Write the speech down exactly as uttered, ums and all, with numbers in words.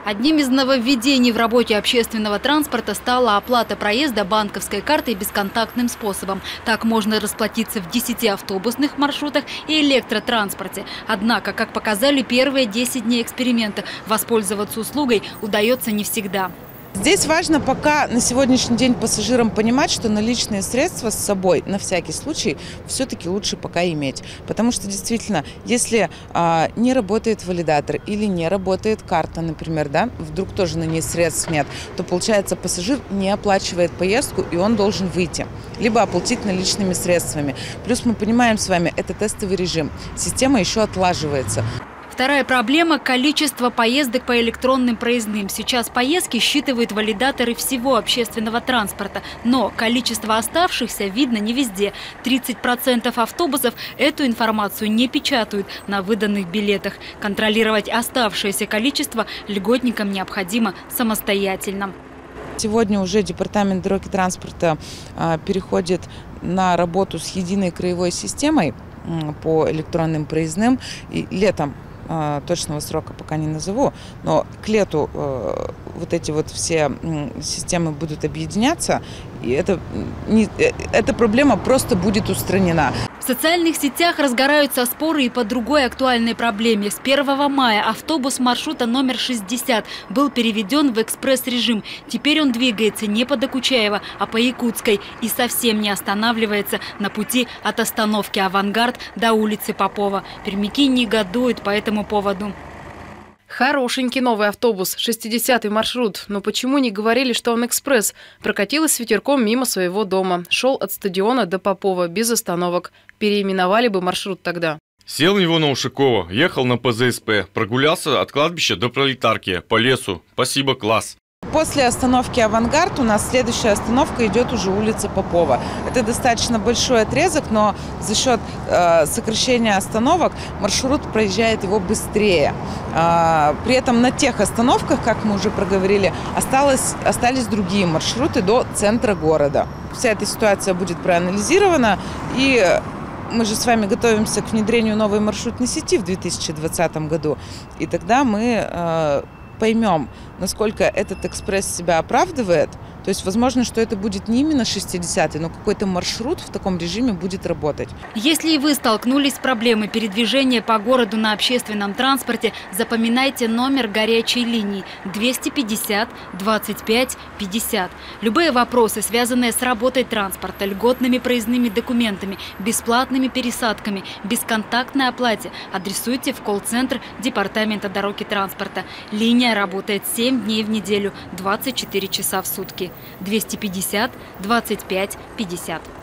Одним из нововведений в работе общественного транспорта стала оплата проезда банковской картой бесконтактным способом. Так можно расплатиться в десяти автобусных маршрутах и электротранспорте. Однако, как показали первые десять дней эксперимента, воспользоваться услугой удается не всегда. Здесь важно пока на сегодняшний день пассажирам понимать, что наличные средства с собой на всякий случай все-таки лучше пока иметь. Потому что действительно, если а, не работает валидатор или не работает карта, например, да, вдруг тоже на ней средств нет, то получается пассажир не оплачивает поездку и он должен выйти. Либо оплатить наличными средствами. Плюс мы понимаем с вами, это тестовый режим. Система еще отлаживается. Вторая проблема – количество поездок по электронным проездным. Сейчас поездки считывают валидаторы всего общественного транспорта. Но количество оставшихся видно не везде. тридцать процентов автобусов эту информацию не печатают на выданных билетах. Контролировать оставшееся количество льготникам необходимо самостоятельно. Сегодня уже Департамент дорог и транспорта а, переходит на работу с единой краевой системой а, по электронным проездным. И летом, а, точного срока пока не назову, но к лету а, вот эти вот все м, системы будут объединяться, и это, не, эта проблема просто будет устранена. В социальных сетях разгораются споры и по другой актуальной проблеме. С первого мая автобус маршрута номер шестьдесят был переведен в экспресс-режим. Теперь он двигается не по Докучаева, а по Якутской и совсем не останавливается на пути от остановки «Авангард» до улицы Попова. Пермяки негодуют по этому поводу. Хорошенький новый автобус, шестидесятый маршрут. Но почему не говорили, что он экспресс? Прокатилась с ветерком мимо своего дома. Шел от стадиона до Попова, без остановок. Переименовали бы маршрут тогда. Сел в него на Ушакова, ехал на Пэ Зэ Эс Пэ, прогулялся от кладбища до Пролетарки, по лесу. Спасибо, класс. После остановки «Авангард» у нас следующая остановка идет уже улица Попова. Это достаточно большой отрезок, но за счет э, сокращения остановок маршрут проезжает его быстрее. Э, при этом на тех остановках, как мы уже проговорили, осталось, остались другие маршруты до центра города. Вся эта ситуация будет проанализирована, и мы же с вами готовимся к внедрению новой маршрутной сети в две тысячи двадцатом году. И тогда мы э, поймем, насколько этот экспресс себя оправдывает. То есть, возможно, что это будет не именно шестидесятый, но какой-то маршрут в таком режиме будет работать. Если и вы столкнулись с проблемой передвижения по городу на общественном транспорте, запоминайте номер горячей линии двести пятьдесят двадцать пять пятьдесят. Любые вопросы, связанные с работой транспорта, льготными проездными документами, бесплатными пересадками, бесконтактной оплате, адресуйте в колл-центр Департамента дорог и транспорта. Линия работает семь дней в неделю, двадцать четыре часа в сутки. двести пятьдесят двадцать пять пятьдесят.